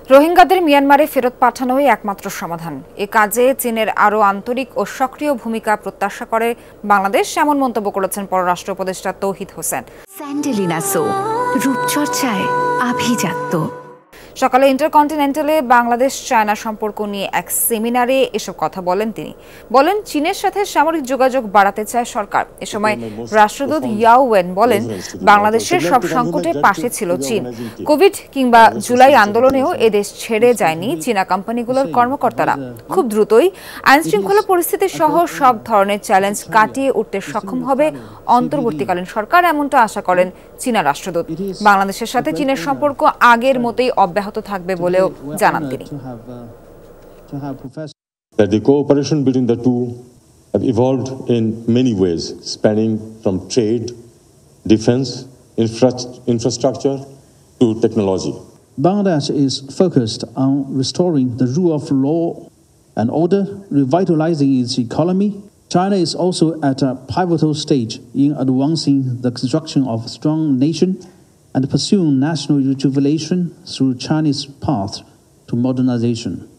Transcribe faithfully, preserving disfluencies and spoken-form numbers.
রোহিঙ্গাদের মিয়ানমারে ফেরত পাঠানোই একমাত্র সমাধান। এ কাজে চীনের আরও আন্তরিক ও সক্রিয় ভূমিকা প্রত্যাশা করে বাংলাদেশ, এমন মন্তব্য করেছেন পররাষ্ট্র উপদেষ্টা তৌহিদ হোসেন। স্যান্ডেলিনা সো রূপচর্চায় আভিজাত্য। সকালে ইন্টারকন্টিনেন্টালে বাংলাদেশ চায়না সম্পর্ক নিয়ে এক সেমিনারে এসব কথা বলেন তিনি। বলেন, চীনের সাথে সামরিক যোগাযোগ বাড়াতে চায় সরকার। এ সময় রাষ্ট্রদূত ইয়াও ওয়েন বলেন, বাংলাদেশের সব সংকটের পাশে ছিল চীন। কোভিড কিংবা জুলাই আন্দোলনেও এদেশ ছেড়ে যায়নি চীনা কোম্পানিগুলোর কর্মকর্তারা। খুব দ্রুতই আইনশৃঙ্খলা পরিস্থিতি সহ সব ধরনের চ্যালেঞ্জ কাটিয়ে উঠতে সক্ষম হবে অন্তর্বর্তীকালীন সরকার, এমনটা আশা করেন চীনা রাষ্ট্রদূত। বাংলাদেশের সাথে চীনের সম্পর্ক আগের মতোই অব্যাহত থাকবে বলেও জানান তিনি। That the cooperation between the two have evolved in many ways, spanning from trade, defense, infra- infrastructure to technology. Bangladesh is focused on restoring the rule of law and order, revitalizing its economy. China is also at a pivotal stage in advancing the construction of a strong nation and pursuing national rejuvenation through Chinese path to modernization.